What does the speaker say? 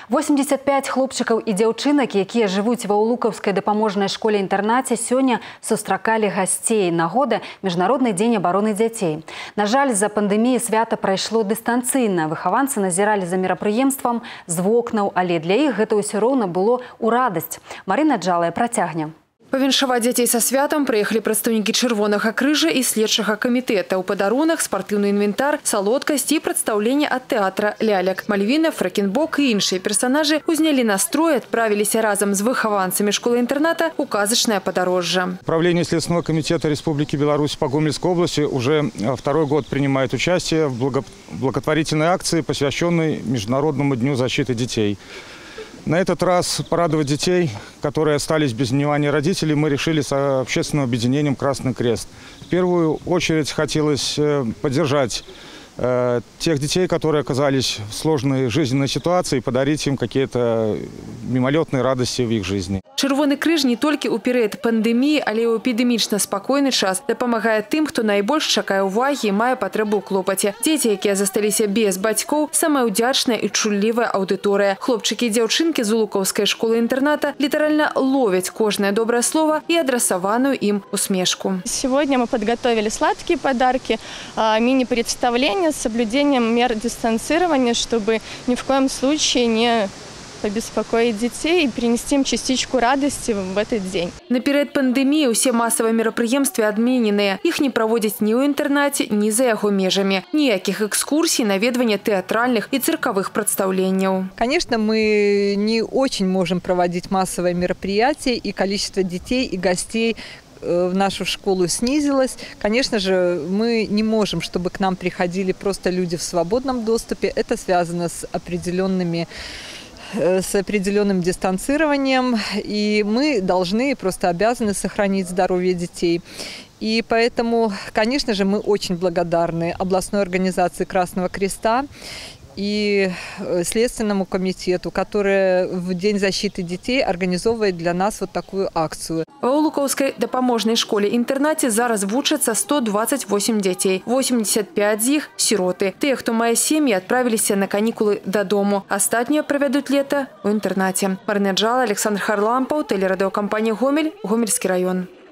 85 хлопчыкаў і дзяўчынак, якія жывуць ва Улукаўскай дапаможнай школе-інтэрнаце, сёння сустракалі гасцей нагоды Міжнародны дзень абароны дзяцей. На жаль, з-за пандэміі свята прайшло дыстанцыйна. Выхаванцы назіралі за мерапрыемствам з вокнаў, але для іх гэта ўсё роўна было ў радасць. Марына Джалая працягне. Павіншаваць дзяцей са святам прыехалі прадстаўнікі Чырвонага крыжа і следчага камітэта. У падарунах спартыўны інвентар, салодкасць і прадстаўленне ад тэатра ляляк. Мальвіна, Фрэкенбок і іншыя персанажы узнялі настрой, адправіліся разам з выхаванцамі школы-інтэрната ў казачнае падарожжа. Управление Следственного комитета Республики Беларусь по Гомельской области уже второй год принимает участие в благотворительной акции, посвященной Международному дню защиты детей. На этот раз порадовать детей, которые остались без внимания родителей, мы решили с общественным объединением «Красный крест». В первую очередь хотелось поддержать тех детей, которые оказались в сложной жизненной ситуации, и подарить им какие-то мимолетные радости в их жизни. Чырвоны крыж не толькі ў перыяд пандэміі, але і ў эпідэмічна спакойны час дапамагае тым, хто найбольш чакае ўвагі і мае патрэбу ў клопаце. Дзеці, якія засталіся без бацькоў, самая ўдзячная і чуллівая аўдыторыя. Хлопчыкі і дзяўчынкі з Улукаўскай школы-інтэрната літаральна ловяць кожнае добрае слово і адрасаваную ім усмешку. Сегодня мы подготовили сладкие подарки, мини-представление с соблюдением мер дистанцирования, чтобы ни в коем случае не побеспокоить детей и принести им частичку радости в этот день. На перыяд пандеміі ўсе масавыя мерапрыемствы адмененыя. Іх не праводзяць ні ў інтэрнаце, ні за яго межамі. Ніякіх экскурсій, наведвання тэатральных и цирковых представлений. Конечно, мы не очень можем проводить массовые мероприятия, и количество детей и гостей в нашу школу снизилось. Конечно же, мы не можем, чтобы к нам приходили просто люди в свободном доступе. Это связано с определенным дистанцированием, и мы должны, просто обязаны сохранить здоровье детей. И поэтому, конечно же, мы очень благодарны областной организации Красного Креста и Следственному комитету, который в День защиты детей организовывает для нас вот такую акцию. В Улукаўскай дапаможнай школе-інтэрнаце зараз вучацца 128 дзяцей. 85 з іх – сіроты. Тыя, хто мае сем'і, адправіліся на канікулы дадому. Астатнія правядуць лета ў інтэрнаце. Марына Джалая, Александр Харлампаў, тэлерадыёкампанія «Гомель», Гомельскі раён.